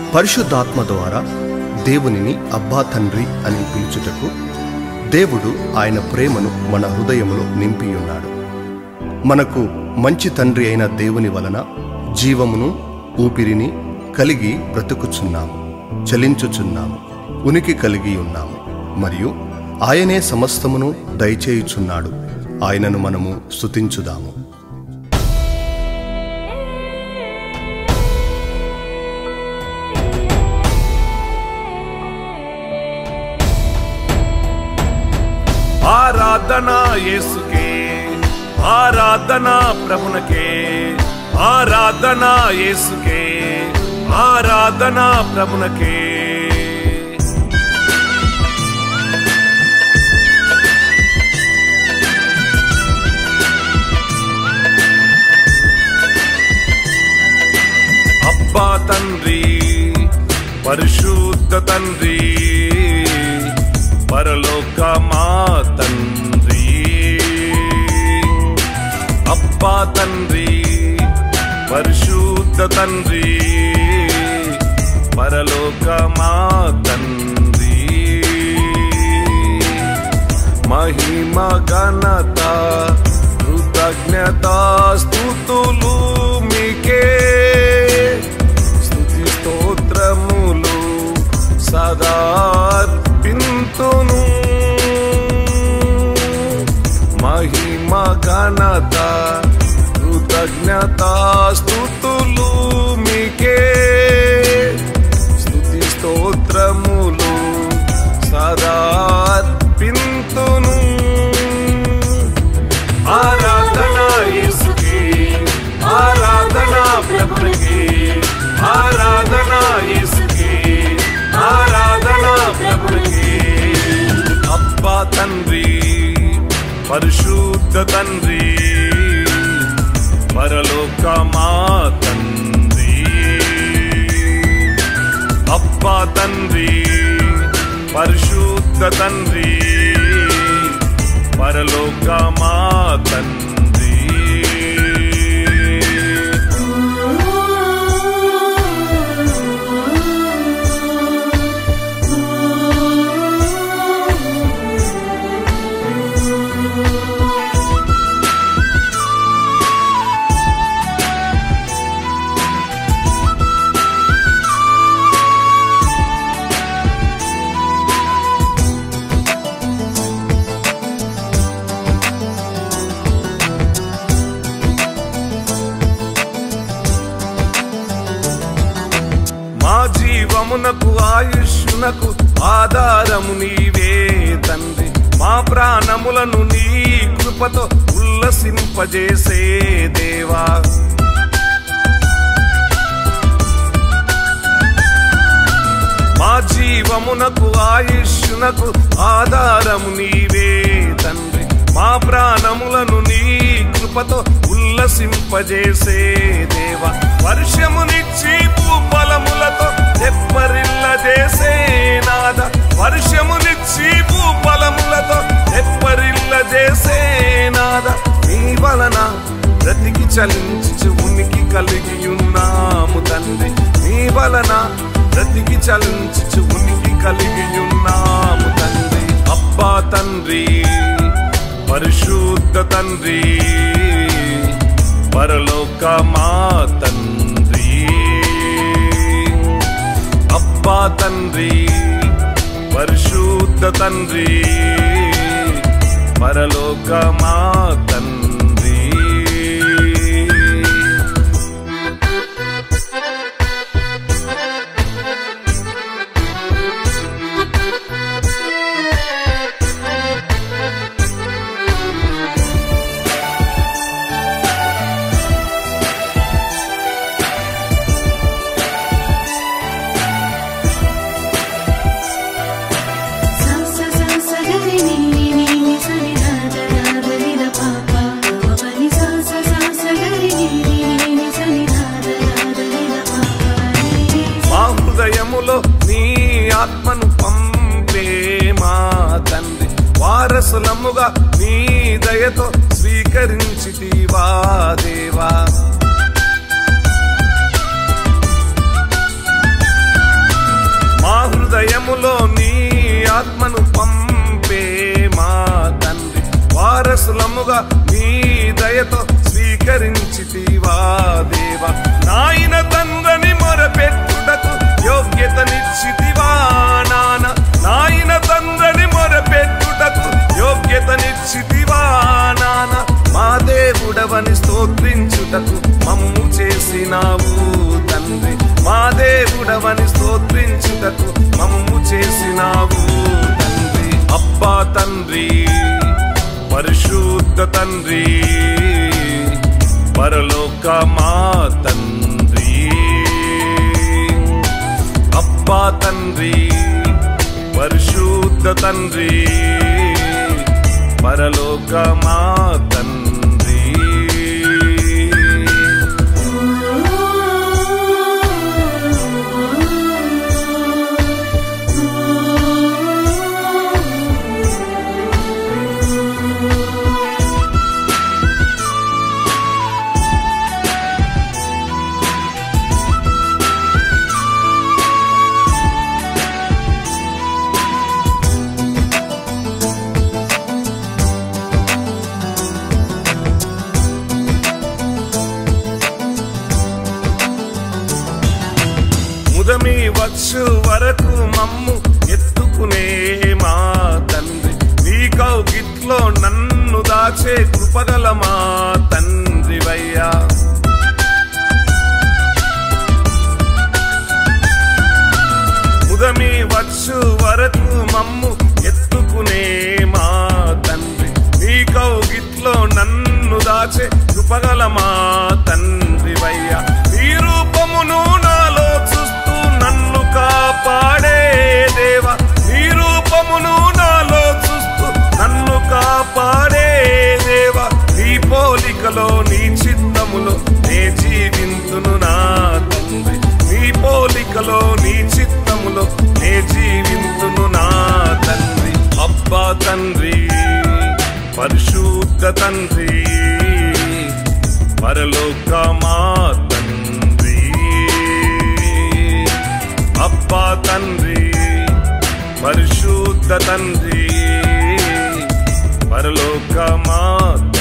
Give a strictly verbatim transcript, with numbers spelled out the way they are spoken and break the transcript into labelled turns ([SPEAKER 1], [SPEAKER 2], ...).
[SPEAKER 1] పరిశుద్ధాత్మ ద్వారా దేవునిని అబ్బా తండ్రి అని పిలుచుటకు దేవుడు ఆయన ప్రేమను మన హృదయములో నింపియున్నాడు. మనకు మంచి తండ్రి అయిన దేవుని వలన జీవమును ఊపిరిని కలిగి బ్రతుకుచున్నాము, చలించుచున్నాము, ఉనికి కలిగి ఉన్నాము. మరియు ఆయనే సమస్తమును దయచేయుచున్నాడు. ఆయనను మనము స్తుతించుదాము.
[SPEAKER 2] ఆరాధనా యేసుకే, ఆరాధనా ప్రభునకే, ఆరాధనా యేసుకే, ఆరాధనా ప్రభునకే. అబ్బా తండ్రి, పరిశుద్ధ తండ్రి, పరలోక మా తండ్రి. అబ్బా తండ్రి, పరిశుద్ధ తండ్రి, పరలోక మా తండ్రి. మహిమ ఘనత కృతజ్ఞత స్తుతులు మీకే, స్తుతి స్తోత్రములు సదా పింతును. మహిమ ఘనత కృతజ్ఞత స్తుతులు మీకే, స్తుతి స్తోత్రములు సదా పింతును. ఆరాధనా యేసుకే, ఆరాధనా ప్రభుకే, ఆరాధనా యేసుకే, ఆరాధనా ప్రభుకే. అబ్బా తండ్రి, పరిశుద్ధ తండ్రి, పరలోక మా తండ్రి. అబ్బా తండ్రి, పరిశుద్ధ తండ్రి, పరలోక మా తండ్రి. జీవమునకు ఆయుష్నకు ఆధారము నీవే తండ్రి. మా ప్రాణములను నీ కృపతో ఉల్లసింపజేసే దేవా. మా జీవమునకు ఆయుష్నకు ఆధారము నీవే తండ్రి. మా ప్రాణములను నీ కృపతో ఉల్లసింపజేసే దేవా. వర్షమునిచ్చి భూఫలములతో తెప్పరిల్ల చేసే నాద, వర్షమునిచ్చి భూఫలములతో తెప్పరిల్ల చేసే నాద. నీ వలన బ్రతికి చలించు ఉనికి కలిగి ఉన్నాము తండ్రి. నీ వలన బ్రతికి చలించు ఉనికి కలిగి ఉన్నాము తండ్రి. అబ్బా తండ్రి, పరిశుద్ధ తండ్రి, పరలోక మా తండ్రి. అబ్బా తండ్రి, పరిశుద్ధ తండ్రి, పరలోక మా తండ్రి. నీ ఆత్మను పంపే మా తండ్రి. వారసులముగా నీ దయతో స్వీకరించితివా దేవా. వారసులముగా నీ దయతో స్వీకరించితివా దేవా. నాయన తండ్రిని మొరపెట్టుటకు యోగ్యతనిచ్చితివా నాన్న. నాయన తండ్రిని మొరపెట్టుటకు యోగ్యతనిచ్చితివా నాన్న. మా దేవుడవని స్తోత్రించుటకు మమ్ము చేసినావు తండ్రి. మా దేవుడవని స్తోత్రించుటకు మమ్ము చేసినావు తండ్రి. అబ్బా తండ్రి, పరిశుద్ధ తండ్రి, పరలోక మా తండ్రి. అబ్బా తండ్రి, పరిశుద్ధ తండ్రి, పరలోక మా తండ్రి. ముదమి వచ్చు వరకు మమ్ము ఎత్తుకునే మా తండ్రి. నీ కౌగిట్లో నన్ను దాచే కృపగల మా తండ్రివయ్యా. ముదమి వచ్చు వరకు మమ్ము ఎత్తుకునే మా తండ్రి. నీ కౌగిట్లో నన్ను దాచే కృపగల మా తండ్రివయ్యా. నీ రూపమును నాలో చూస్తూ నన్ను కాపాడే దేవా. నీ రూపమును నాలో చూస్తూ నన్ను కాపాడే దేవా. నీ పోలికలో నీ చిత్తములో నే జీవింతును నా తండ్రి. నీ పోలికలో నీ చిత్తములో నే జీవింతును నా తండ్రి. అబ్బా తండ్రి, పరిశుద్ధ తండ్రి, పరలోక మా తండ్రి. అబ్బా తండ్రి, పరిశుద్ధ తండ్రి, పరలోక మా